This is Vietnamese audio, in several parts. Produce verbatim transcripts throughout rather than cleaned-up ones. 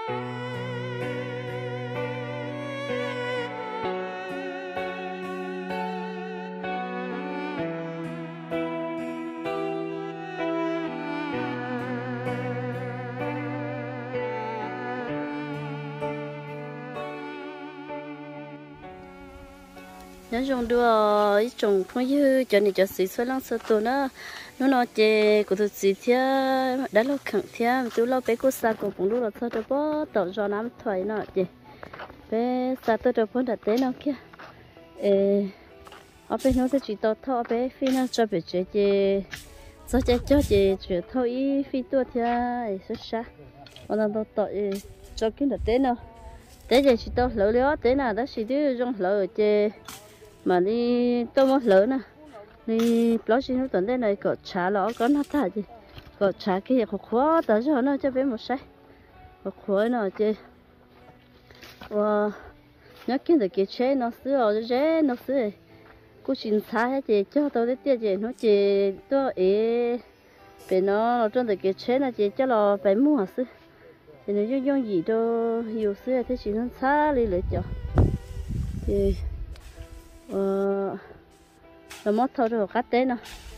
nhớ dùng đua ít trồng phong như cho nên cho xí xoay lăng sơ tổ nó nó nó chè của tôi xí thia đã lâu khẳng thia tôi lâu bé cô sa của cũng lúc là thôi cho bó tàu cho nám thoải nó chè bé sa tôi cho bó đặt té nó kia ê ở bên nó sẽ chỉ tàu thọ bé phi nó cho bé chè chè sao chè cho chè chè thọ ý phi tua thia ấy xuất sắc còn đang tàu tàu cho cái đặt té nó té chè chỉ tàu lỡ lỡ té nào đó chỉ đưa trong lỡ chè mà đi tôi mất lớn nè đi đó chỉ nó tuần đây này cột trả lõ có nó thả gì cột trả kia có khó tới cho nó cho bé một sai có khó nó chứ và nhớ kia được cái chế nó sửa rồi chế nó sửa cô xin xả hết chị cho tôi đấy tiền chị nó chị tôi ấy bé nó trong được cái chế là chị cho nó bé mua sửa thì nó dùng dùng gì đâu nhiều sửa thế chỉ nó xả đi lấy cho thì ờ là mất thôi rồi cắt té nó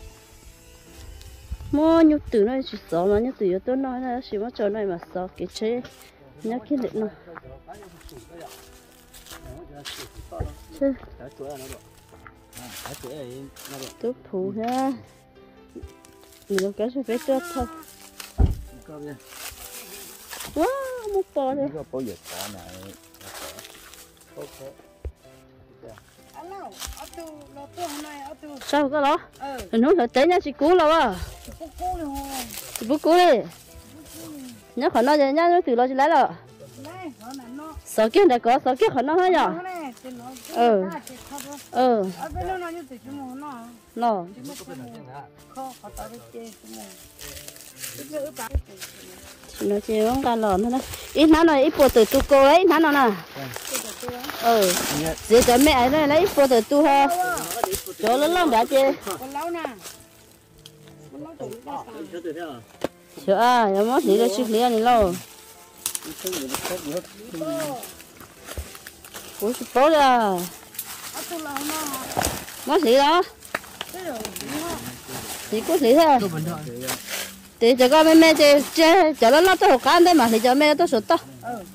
mua nhục từ nó chỉ sợ mà nhục từ yếu tố nó nó chỉ mất cho nó mà sợ cái chế nhớ cái này nó chứ tôi phụ ha mình cái sẽ phải chết thôi wow một bò đây sao cái đó mình nói là té nhá chị cú đâu à chị bố cú đi nhá khỏi nói nhá nhá từ lo chị lấy rồi sợ kia này có sợ kia khỏi nói hết nhở ừ ừ nó nó chỉ không cả lòn thôi ít nó này ít bộ từ tu cô ấy nó nè ừ dễ cho mẹ ấy này lấy bộ từ tu ha chỗ lớn lắm đã chứ chỗ à em muốn gì đó chịu liền này lâu ủa chụp bố ra mất gì đó thì có gì thôi thì cho con mẹ mẹ chơi chơi cho nó nó tôi học ăn đấy mà thì cho mẹ tôi sốt to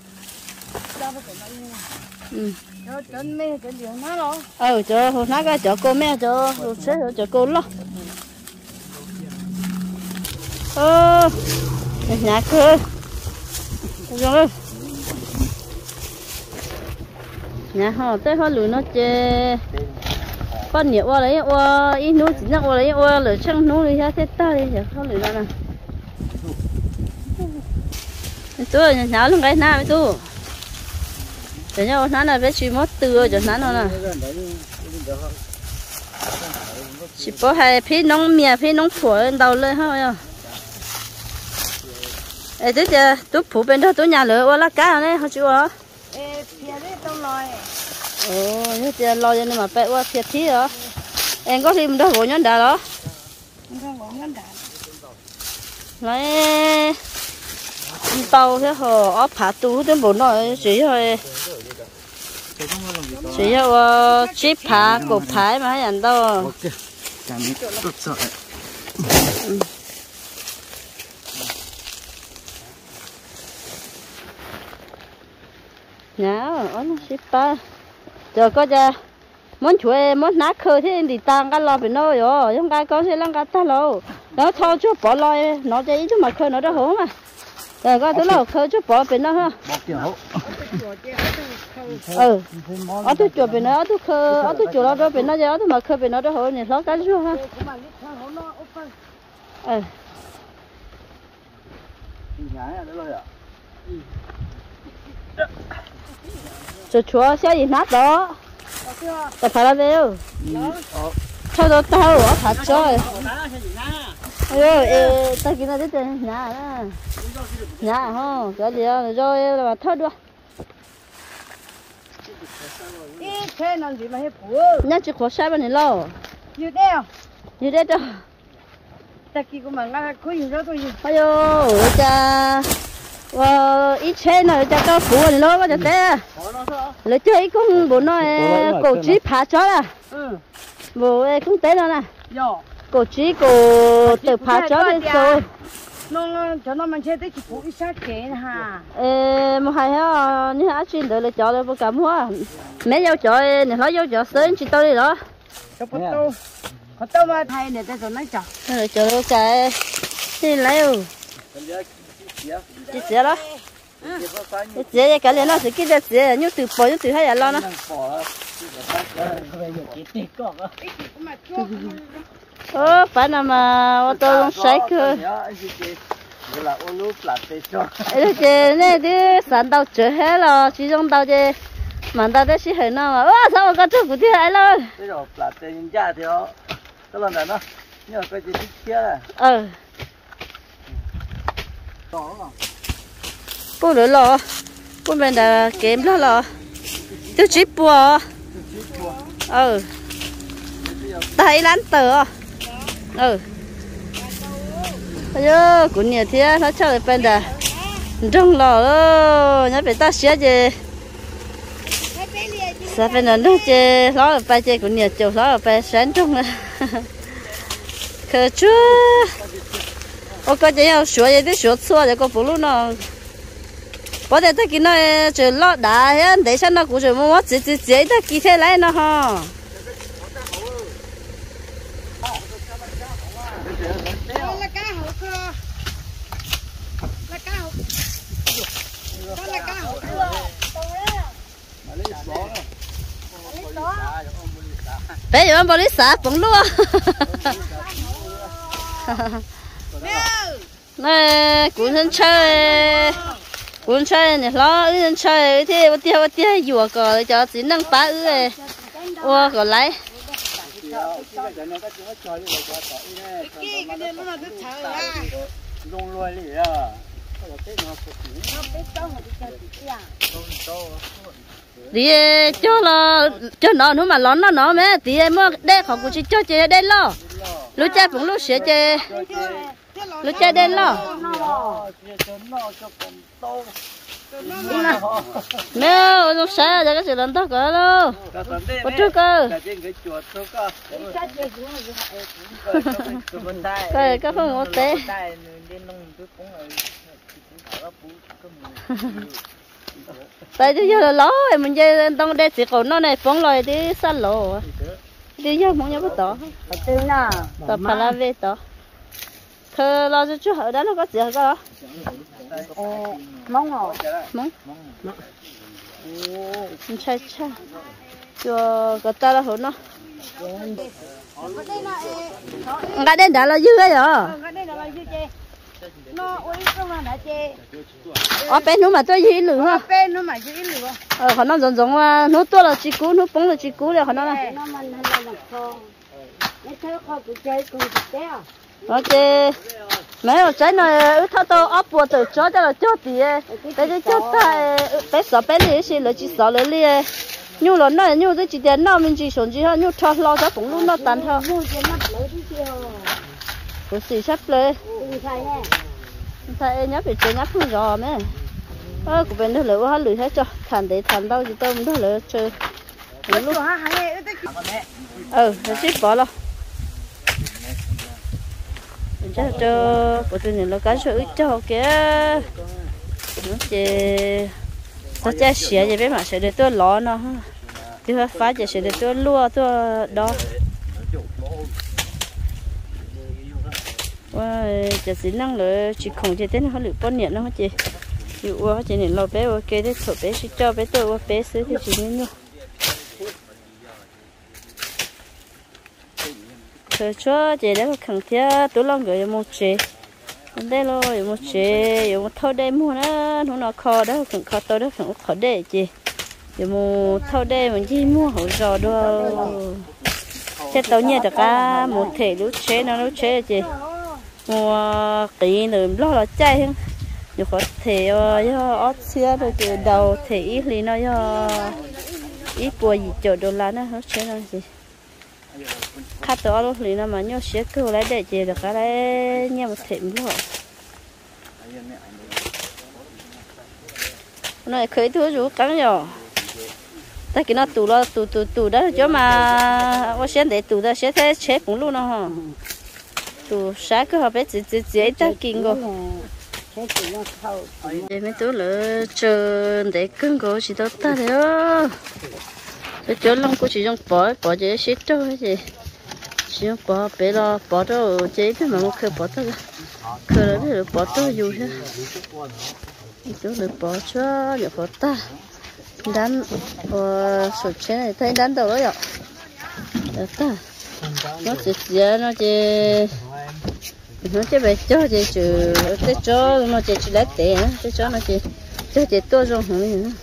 ừ cho mẹ cho điều nó lo ừ cho hồi nãy cái cho cô mẹ cho rồi sẽ cho cô lo ơ nhà cơ rồi nhà họ tới họ lùi nó chơi con nhiều qua đấy qua ít núi chỉ nhắc qua đấy qua lửa trăng núi đi ra thế ta đi giờ họ lùi ra nè tôi nhà cháu luôn cái nào tôi để nhau nó là bé chỉ mất từ rồi cho nó nè chỉ có hai phía nông mía phía nông phổi đầu lên thôi ê thế giờ tôi phụ bên đó tôi nhà lửa qua lá cá này họ chịu hả ê phía đấy tôi lòi ồ như thế lòi cho nên mà bé qua phía thí hả em có thêm đó gỗ nhón đá đó lấy tàu thế hồ ốp phá tú đến bốn nội chỉ rồi chỉ cho chip phá cột phái mà hay ăn đâu nhá ốp chip phá giờ có ra muốn chuối muốn nát khơi thế thì tăng cái lò phải nôi rồi không cái có sẽ lăng cái ta lâu nó thôi chứ bỏ lòi nó chơi chứ mà khơi nó đâu hổ mà rồi có tôi lâu khơi chứ bỏ bên nó ha ừ ở tôi chuột bên nó ở tôi khơi ở tôi chuột nó đâu bên nó giờ tôi mà khơi bên nó đâu hổ này nó cái chứ ha ừ chuột chuột sẽ gì nát đó tại phải là đâu thôi đâu tao ở thật rồi ơi ê tao kia nó đến nhà đó nhà không cái gì đó rồi là thôi được ý thế làm gì mà hết phụ nhà chỉ có sai bên này lâu như thế à như thế đâu ta kia cũng mà ngã khối gì đó thôi ayo cha và ít xe này cho các phụ này nó có cho té lấy chơi cũng bố nó cổ trí phá chó là bố cũng té nó nè cổ trí cổ tự phá chó lên rồi nó cho nó mình chơi tới chỉ phụ ít sát kén ha ê một hai ha như hả chuyên đợi lấy chó lấy bố cả mua mấy dâu chó này nói dâu chó sớm chỉ tôi đi đó cho bắt đầu bắt đầu mà thay này ta rồi nói chó lấy chó đâu cái đi lấy ừ chị chị đó chị chị cái này nó sẽ kia chị như từ bỏ như từ hay là lo nó ơ phải là mà ô tô không sấy cơ ấy chị này đi sản tàu chở hết rồi chỉ trong tàu chị mà tàu đấy chỉ hơi nào mà ơ sao mà có chút của chị ấy luôn ờ cô lỡ lọ cô bên đã kém đó lọ tôi chỉ bùa ừ tay lăn tờ ừ bây giờ cũng nhiều thế nó chơi bên đã trong lọ nhớ phải ta xé gì sao bên đó nó chơi nó là phải chơi cũng nhiều chiều nó là phải sáng trong này khờ chúa ô có chơi nhau sửa vậy thì sửa xua rồi có phụ luôn nó có thể ta kia nó chơi lót đá hết để xem nó cũng chơi mua chỉ chỉ chỉ ta kia thế lại nó ha là cá hậu cơ là cá hậu đó là cá hậu cơ bé giờ bỏ đi xả bóng luôn này cũng thân chơi cũng chơi này lo thân chơi thế bữa tiêu bữa tiêu dùa cò cho chỉ năng phá ư ấy ô cò lấy đi cho là cho nó nó mà lón nó nó mẹ thì em mua đây họ cũng chỉ cho chơi đây lo lúc chơi cũng lúc sửa chơi lúc chơi đây lo mẹ lúc sáng giờ cái sự lần đó cỡ đâu có trước cơ cái cái phong một té tại bây giờ là ló mình chơi tông đây chỉ còn nó này phóng lại đi xa lộ đi giờ muốn nhớ bắt tỏ tập phải là về tỏ thơ lo cho chú ở đó nó có gì đó mong ngồi mong mình chơi chơi cho cái ta là hồn nó cái đây đã là dư rồi nó ôi không là đã chê ở bên nó mà tôi gì lửa ha bên nó mà chỉ lửa ờ họ nó giống giống nó to là chỉ cú nó bóng là chỉ cú rồi họ nó này nó mình hay là kho cái thứ kho tụi chơi cùng tụi à ok mấy ở trái này thao tao ấp bùa từ chó cho là chó thì cái cái chó ta bé sợ bé này xí là chỉ sợ là li nhu là nó nhu cái chỉ tiền nó mình chỉ sống chỉ hơn nhu cho lo cho cũng luôn nó tàn thôi nhu chỉ mất lỡ đi chưa cũng xì sắp lên thầy nè thầy nhớ phải chơi nhắc không rõ mẹ ơ của bên đó lỡ hết lười hết cho thằng để thằng đâu thì tôi mình đó lỡ chơi lúc ừ nó chết bỏ lo chắc cho của tôi này nó cá sấu cho kia nó chơi sao chơi xỉa vậy bé mà sẽ để tôi ló nó thì phải phá chỉ sẽ để tôi lua tôi đó wow chỉ xin năng lợi chỉ không chỉ tên họ lựa con nhện nó chị chịu quá chỉ nên lo bé ok đấy thổi bé chỉ cho bé tôi bé xứ thì chỉ nên luôn thời cho chị đã khẳng thiết tôi lo gửi một chị đây lo một chị một thâu đây mua nó nó kho đó khẳng kho tôi đó khẳng kho để chị một thâu đây mình chỉ mua hỗ trợ đâu thế tao nhớ được cả một thể lúc chế nó lúc chế chị mua tí nữa lo là chay hơn nhiều có thể do ót xía rồi từ đầu thể ít thì nó do ít bùa gì chỗ đồ lá nó hết chế rồi gì khát to lúc thì nó mà nhớ xía cứ lấy để chị được cái đấy nghe một thể nữa nó khởi thứ rú cắn rồi ta cái nó tủ lo tủ tủ tủ đó cho mà我先得tủ đó sẽ thế chế cũng luôn nó ha tủ sáng cứ học bé chỉ chỉ chỉ ta kinh rồi để mấy tủ lỡ chờ để cưng cổ chỉ đó ta đấy cho cho lông cô chỉ dùng bỏ bỏ chế xịt thôi gì chỉ dùng bỏ bé lo bỏ đó chế thế mà một khơi bỏ thôi khơi đó thì bỏ thôi dù thế chỗ được bỏ cho được bỏ ta đánh ờ sụt chế này thấy đánh đâu rồi ạ được ta nó chỉ chỉ nó chỉ nó chỉ về cho chỉ trừ cái cho nó chỉ chỉ lấy tiền cái cho nó chỉ cho chỉ tôi rồi không gì nữa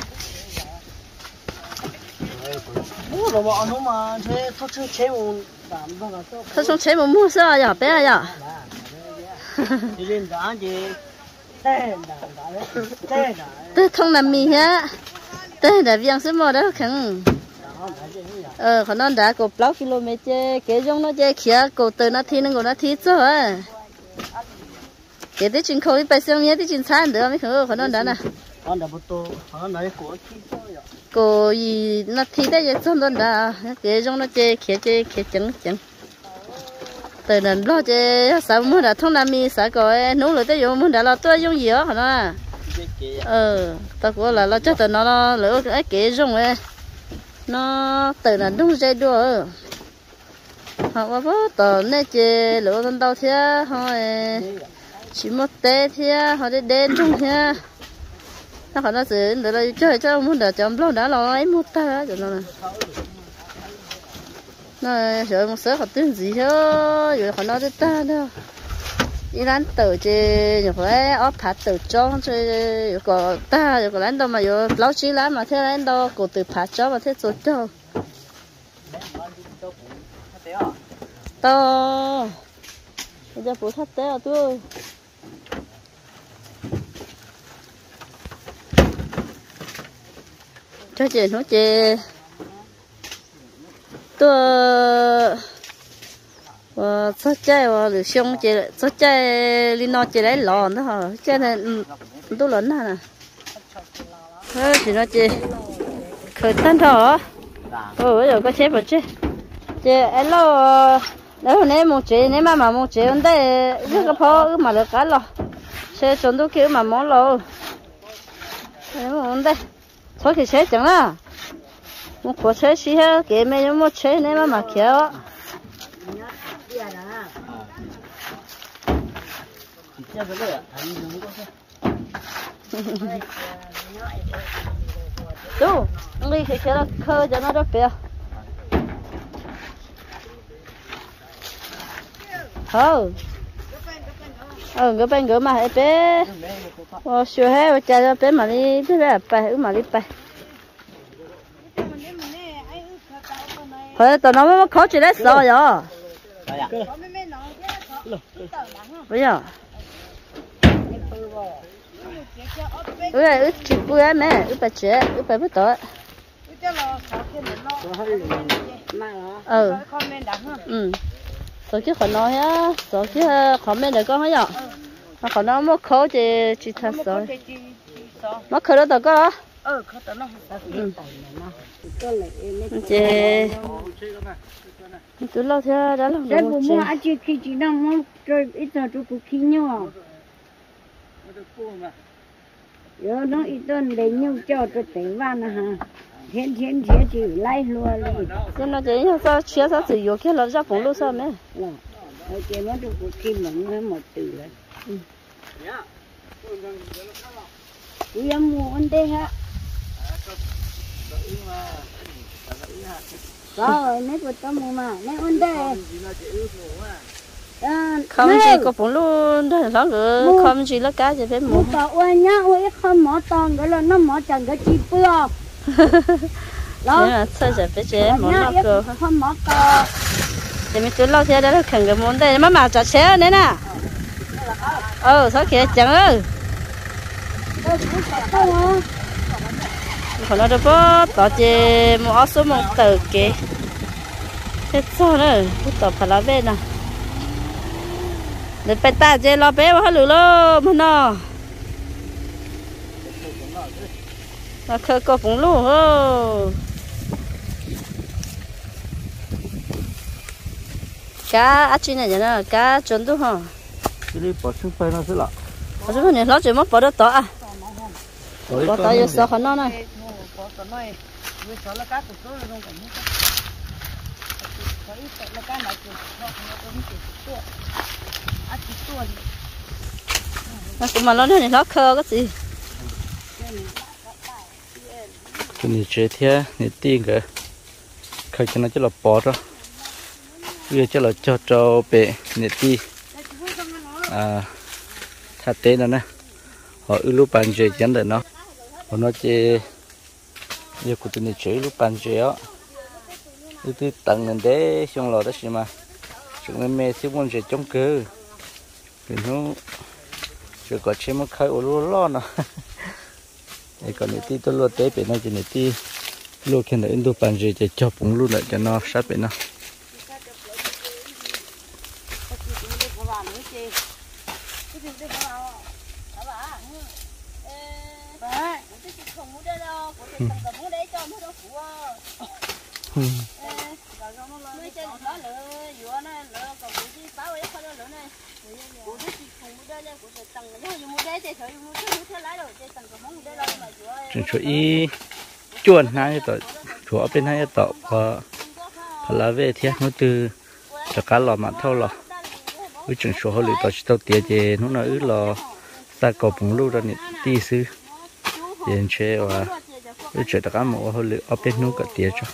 mua đồ ăn không mà thế thôi chứ chế một đảm bao là sao thôi xong chế một mua sao à bé à đi lên giá gì tên tên tên không làm mì ha tên là viên số một đó khẳng ờ còn nó đã có bao km cái giống nó chơi kia cổ từ nó thi nó nó thi cho à cái đấy chuyện khâu bây giờ nhé thì chuyện sai được mấy khâu còn nó đã nè con đã bắt đầu con nói của thi cho vậy cổ gì nó thi đấy vậy xong rồi đã cái giống nó chơi kia chơi kia chẳng chẳng từ lần lo chơi sao muốn đã thông làm mì sao coi nấu rồi tới giờ muốn đã lo tôi dùng gì đó hả nó ờ tao cũng là lo cho tụi nó nó lỡ cái kế dùng ấy nó từ là đúng dây đua họ có bố tao nên chơi lỡ tao đâu thế thôi chỉ một té thế họ đi đến chung thế nó họ nó xử để là chơi cho muốn đã chấm lâu đã lo ấy một ta cho nó nó rồi một số họ tên gì chứ rồi họ nói ta đâu đi đánh từ chơi rồi phải ốp phạt từ trong chơi có ta rồi có đánh đâu mà rồi lão chỉ lắm mà thế đánh đâu có từ phạt cho mà thế rồi đâu to bây giờ phụ thắt té à tôi cho chị nó chị tôi và sốt chay và lửa xông chị sốt chay li nó chị lấy lòn đó hả chay này tôi lớn hả nè thì nó chị khởi tan thở ừ bây giờ có chế vào chứ chị em lo nếu hôm nay một chị nếu mà mà một chị hôm đây rất là khó mà được cái lo xe chuẩn tôi kêu mà món lo nếu hôm đây số thì xe chẳng là một quả xe xí hết cái mấy một xe nếu mà mà kéo chú đi cái xe đó khơi cho nó rất bèo ừ ừ cái bên gửi mà hết bé ô xưa hết cha cho bé mà đi bé bé bài ừ mà đi bài thôi tao nói mới khó chỉ lấy sợ rồi bây giờ ừ ừ chụp bữa ấy mẹ ừ bà trẻ ừ bà biết tội ừ ừ rồi chứ còn nói á rồi chứ còn mấy đứa con hết rồi mà còn nó mất khó thì chỉ thật rồi mất khó đó tao có ờ khó tao nó ừ chị tôi lâu thế đã lâu rồi bố mua ăn chị khi chị đang mua rồi ít giờ tôi cũng khi nhau rồi nó ít tuần lấy nhiều cho tôi tính vào nè ha thiên thiên thiên chỉ lấy luôn đi cho nó chỉ sao chia sao chỉ có cái lợn ra cũng luôn sao mẹ là ở chị nó tôi cũng khi mình mới một từ rồi tôi em mua ăn đây ha rồi mấy bữa tao mua mà mấy ăn đây không chỉ có bốn luôn đó là cái không chỉ là cá chỉ phải mua tao ơi nhá ơi không mỏ tòn cái là nó mỏ chẳng cái chi bữa đó là chơi sẽ phải chế món nào cơ không mỏ to thì mình cứ lâu thế đó là khẩn cái món đây mà mà chả chế nữa nè ừ sao kia chẳng ơi còn nó đâu có tao chế một áo số một tờ kì thế sao nữa tao phải làm về nè để phải ta chế lo bé vào lửa lo mà nó nó khơi có bún lú hô cá ăn chín này vậy đó cá chuẩn đúng không cái này bỏ xuống phải nó sẽ lạ ở chỗ này nó chỉ mất bỏ được tỏ à bỏ tỏ vô sao nó này bỏ tỏ này với sao là cá tụt tối rồi không phải như thế có ít là cá này cũng nó nó cũng chỉ tua ăn chỉ tua nó cũng mà nó này nó khơi cái gì cái này chế thế này tiền cái khai cho nó cho là bỏ đó bây giờ là cho cho bể này ti à thà tê nó nè họ ưu lúc bàn chế chắn được nó họ nói chế giờ của tụi này chế lúc bàn chế á ưu tư tặng nên đấy xong rồi đó xí mà chúng mình mê xí muốn chế chống cơ thì nó chưa có chế mà khai ưu lúc lo nè để còn này ti tôi lo tế bể nó chỉ này ti lúc khi nào ưu bàn chế chế cho bụng luôn lại cho nó sát bể nó chúng tôi ý chuồn hai tỏi chúa bên hai tỏi và phải là về thế nó từ cho cá lò mà thâu lò với chúng số họ lựa tỏi tàu tiệt gì nó nói là ta có bùng lưu ra nè tí xứ hiện chế và với chuyện tất cả mọi họ lựa ở bênนู้นcái tiệt cho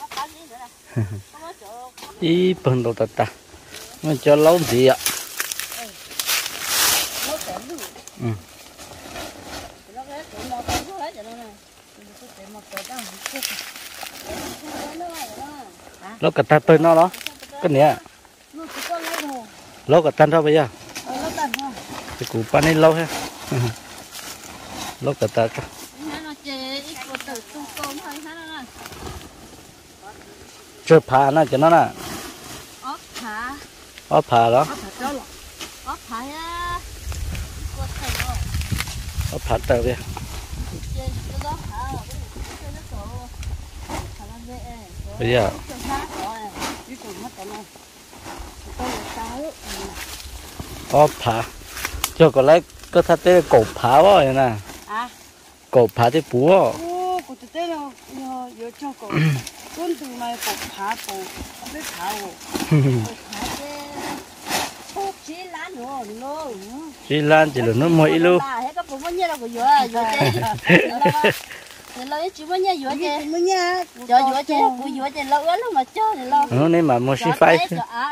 ý bằng đầu tạt nó cho lâu gì ạ ừ lâu cả ta tới nó đó cái này lâu cả tan ra bây giờ cái củ pan này lâu ha lâu cả ta cho chơi phá nó cho nó nè ốp phá ốp phá đó ốp phá á ốp phá tao đi bây giờ ốp phá cho có lấy có thật tế cổ phá quá rồi nè cổ phá thì búa ô cổ tế là nhớ cho cổ con từ này cổ phá cổ biết phá cổ chỉ lan rồi nó chỉ lan chỉ là nó mới luôn nó nên mà mua xí phai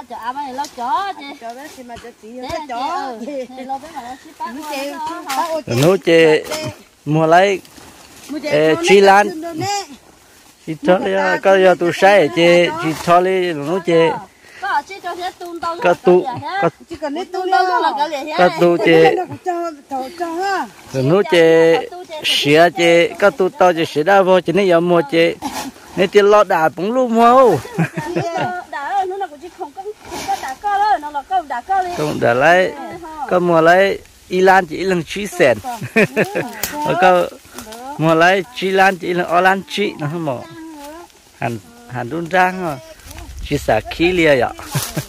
nó chơi mua lấy chỉ lan chỉ cho lấy cái giờ tôi sai chơi chỉ cho lấy nó chơi cái tu cái tu chơi nó chơi xía chơi cái tu tao chơi xía đa vô chỉ nên giờ mua chơi nên tiền lót đá bung luôn mua không đã lấy cái mua lấy Ilan chỉ là chỉ sen cái mua lấy chỉ lan chỉ là Olan chỉ nó không mỏ hàn hàn đun rang rồi chỉ xả khí lia vậy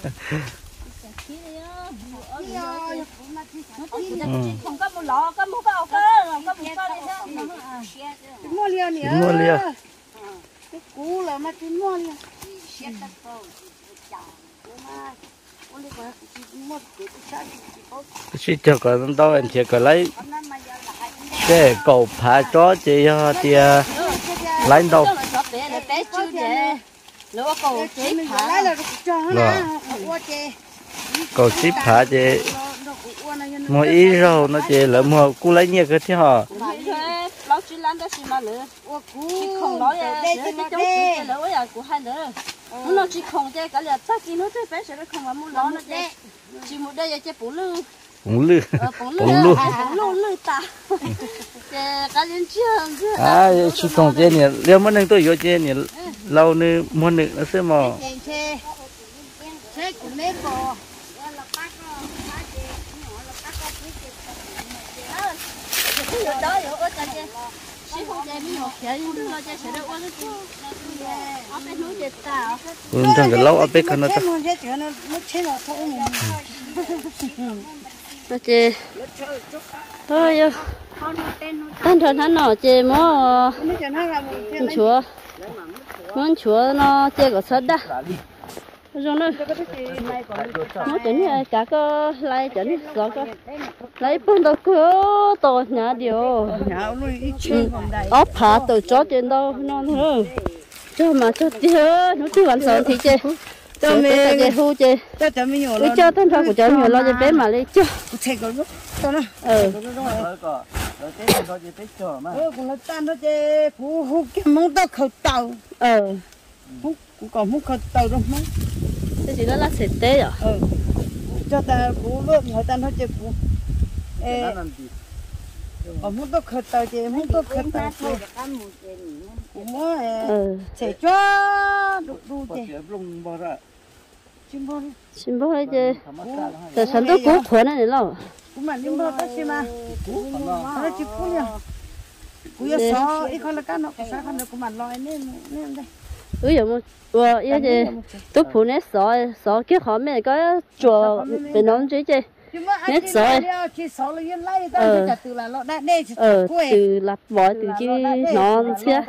mua lia nè mua lia cái cú là mà cái mua lia chỉ cho còn đâu anh chỉ có lấy cái cầu phá chó chỉ cho tia lấy đâu cầu ship phá chỉ mua ít rồi nó chỉ là mua cú lấy nhiều cái thế hả nó chỉ không chơi cái là tất nhiên nó chơi bé sẽ không mà muốn nó chơi chỉ một đây chơi bún lư bún lư bún lư bún lư lư ta chơi cái liên chiên à chỉ không chơi nè nếu mà nên tôi vô chơi nè lâu nữa muốn nữa nó sẽ mò ừ thằng cái lâu ở bên con nó ta nó chê thôi yo tan thằng hắn nó chê mó chúa món chúa nó chê có sốt đó rồi nó nó chuẩn cả có lấy chuẩn có có lấy bốn đầu cửa tổ nhà điều ốp phá tổ chó trên đâu nó thôi cho mà cho tiêu nó chưa hoàn thành thì chơi cho mình chơi hu chơi cho cho tên thằng của cháu nhiều lo cho bé mà lấy cho ờ ờ cũng là tan đó chứ phú hút cái món đó khẩu tàu ờ hút cũng còn hút khẩu tàu đâu món cái gì đó là sệt tê à ờ cho ta phú luôn người ta nói chứ phú ê còn món đó khẩu tàu chứ món đó khẩu tàu chứ cũng có sẽ cho đủ đủ chứ chim bò chim bò đấy chứแต่ฉันต้องกู้ขวดนั่นเหรอ cũng mà chim bò đó chứ mà nó chỉ cú nhá cú ya sò ít con là cá nó sao con nó cũng mà lòi nên nên đây ừ giờ mà vừa ý chứ tôi phụ nét sọ sọ cái họ mẹ có chùa bên nón chứ chứ nét sọ chỉ sò là yên lấy đó chỉ từ là lọ đã đây ờ từ lập bỏ từ chứ nón xe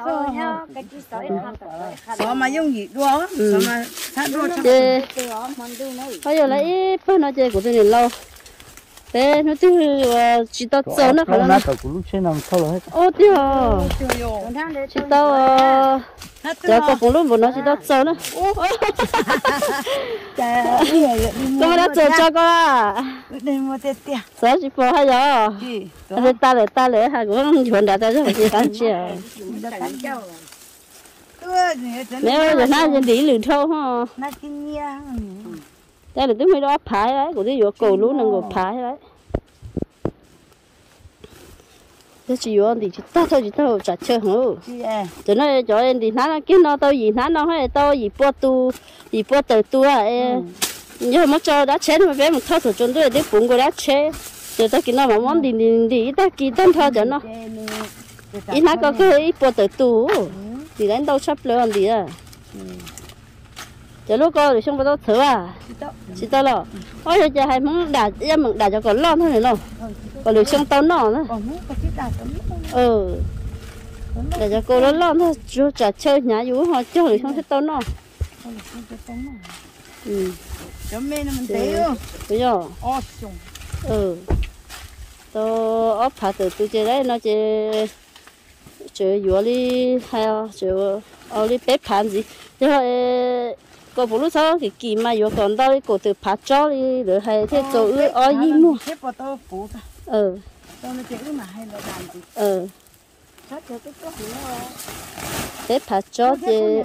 sò mà dùng gì đua sò mà sát đua chứ bây giờ lấy phân nó chơi của tôi này lâu thế nó chứ chỉ tao sờ nó không nó cũng lúc trên nằm thâu rồi ô tiêu chỉ tao giờ có cũng lúc một nó chỉ tao sờ nó con đã sờ cho con à sờ chỉ bỏ hay giờ anh ta lấy ta lấy hai cũng chuẩn đã ta rất là dễ ăn chưa nếu giờ nó giờ đi lừa thâu ha đây là tôi mới đó phái đấy của tôi vừa cầu lú nâng ngồi phái đấy thế chỉ vô thì chỉ ta thôi chỉ tao trả chơi hả cho nó cho em thì nó cái nó tao gì nó nó hay tao gì bữa tu gì bữa từ tu à em nhưng mà cho đã chế mà bé một thao thử chuẩn tôi để bụng của đã chế giờ tao kia nó mà món đi đi đi ta kia tao thao cho nó ít nó có cái bữa từ tu thì đánh đâu sắp lỡ gì à giờ lúc coi thì xong bắt đầu thử à chỉ tao lo ôi giờ giờ hay muốn đả em muốn đả cho con lon thôi này lo còn được xong tao nọ nữa ừ để cho cô nó lon thôi chú trả chơi nhà chú họ chơi được xong hết tao nọ ừ cho mẹ nó mình té không bây giờ ừ tao ốp phá từ từ chơi đấy nó chơi chơi vừa đi hay chơi ở đi bếp phản gì chứ có bố lúc sau thì kỳ mà vừa còn đâu cổ từ phá cho đi rồi hay thế chỗ ư ở gì mua ừ ừ thế phá cho thì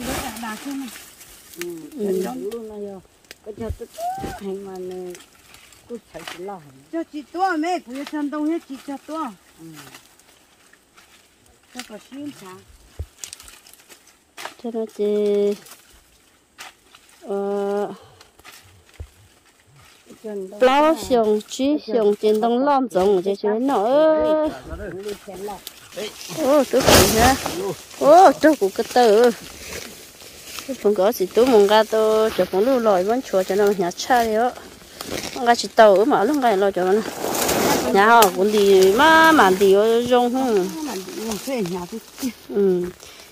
cho chị to mẹ của chân đông hết chị cho to cho có xuyên sáng cho nó chỉ ờ bao xiong chỉ xiong trên đông lon giống chứ chứ nó ô tôi phải nha ô tôi cũng cái tờ tôi không có gì tôi mong ra tôi cho con lưu lòi vẫn chùa cho nó nhà cha đấy á mong ra chỉ tàu mà lúc này lo cho nó nhà họ cũng đi mà mà đi ở trong hông ừ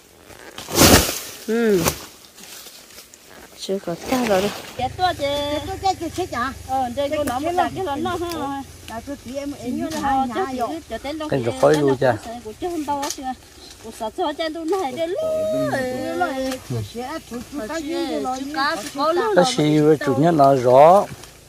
ừ chưa có ta rồi cái to chứ tôi cái cái chết à ờ đây cô nó một cái nó nó ha là tôi chỉ em em như như là là cho chị cho tên đâu cái rồi khói luôn cha của chứ không đâu chứ của sợ cho tên tôi này đây rồi sẽ chủ chủ cái gì rồi cá có luôn cái gì chủ nhân nó rõ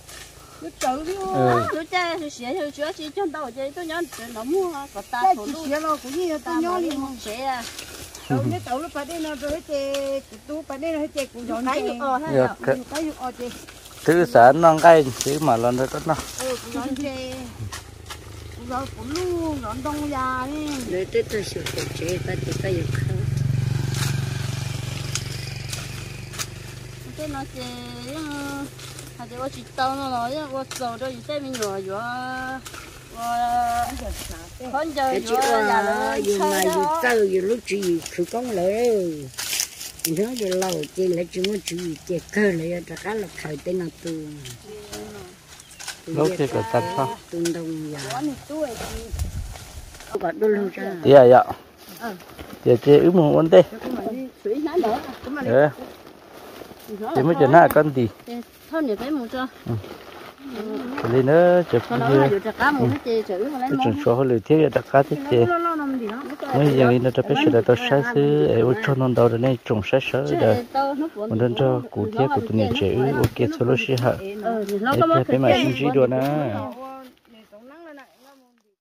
ừ tôi cha thì sẽ theo chúa chỉ cho tao chơi tôi nhớ nó mua có ta thổ luôn sẽ lo cũng như tao nhớ đi sẽ tao nhớ tao lúc phải đi nó rồi chơi tu phải đi nó chơi cũng giống cái cái ờ hay là cái cái ờ chơi thứ sản nó cái chứ mà lần đó nó ừ cũng giống chơi cũng giống cũng luôn giống đông già đi để tôi tôi sửa chơi ta thì ta được không cái nó chơi hay là chỉ tao nó nói我走着一在面远远我很久远呀了，车的。 sao giờ lúc chị cứ con lấy nó giờ lâu chị lấy chỉ muốn chị chị cơ lấy cho cá là khởi tên là tu lúc thì có tắt không tu đông giờ có đôi lúc ra dạ dạ giờ chơi ướm một vấn đề ờ thì mới chơi na con gì thôi nhớ thấy một cho thì nữa chụp như chúng số lười thiết đặt cá thiết chế mấy giờ nó chụp cái đó sai thứ ở trong non đầu này trồng sai sớ rồi mình nên cho cụ thể của tụi này chế ok số lối xí hả để phải máy sinh trí đua nè